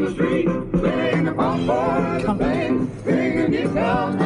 the street, playing the popcorn and the bang, singing guitar.